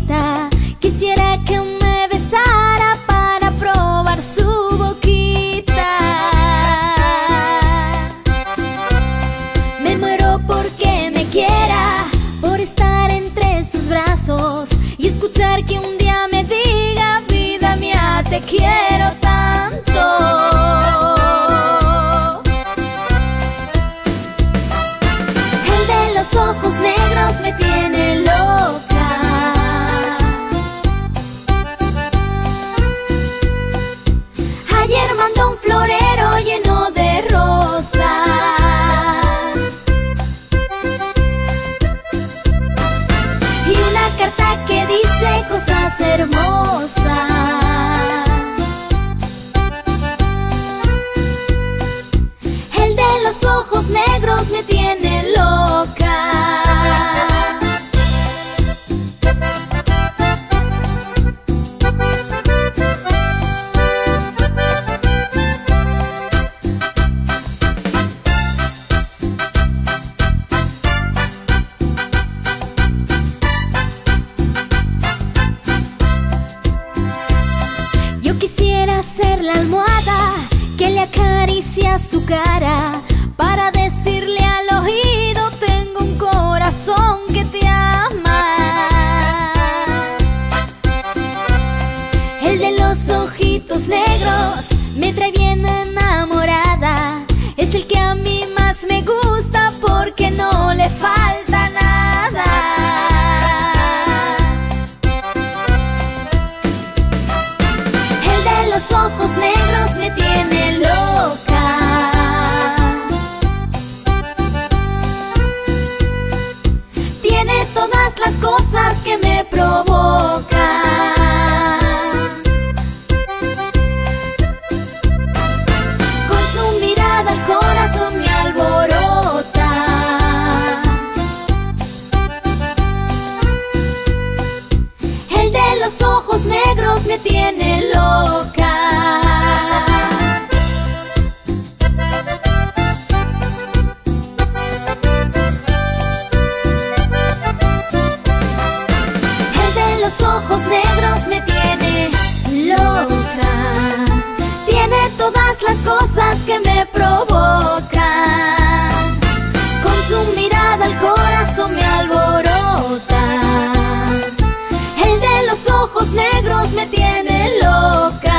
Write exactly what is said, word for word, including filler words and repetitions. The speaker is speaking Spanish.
bonita. Quisiera que me besara para probar su boquita. Me muero porque me quiera, por estar entre sus brazos y escuchar que un día me diga: vida mía, te quiero tanto. El de los ojos negros me tiene loca. Ayer mandó un florero lleno de rosas y una carta que dice cosas hermosas. El de los ojos negros me tiene loca. Yo quisiera ser la almohada que le acaricia su cara para decirle al oído: tengo un corazón que te ama. El de los ojitos negros me trae bien enamorada. Es el que a mí más me gusta porque no le falta nada. El de los ojos negros me tiene loca. Tiene todas las cosas que me provocan. Con su mirada el corazón me alborota. El de los ojos negros me tiene loca. El de los ojos negros me tiene loca. Tiene todas las cosas que me provocan. Con su mirada el corazón me alborota. El de los ojos negros me tiene loca.